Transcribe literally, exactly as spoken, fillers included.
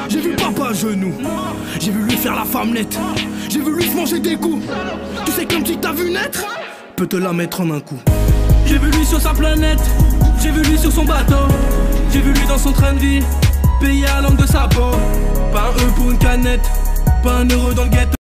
J'ai vu papa à genoux, j'ai vu lui faire la femme nette, j'ai vu lui se manger des coups. Tu sais comme si t'as vu naître, peut te la mettre en un coup. J'ai vu lui sur sa planète, j'ai vu lui sur son bateau, j'ai vu lui dans son train de vie, payé à l'angle de sa peau. Pas un E pour une canette, pas un euro dans le ghetto.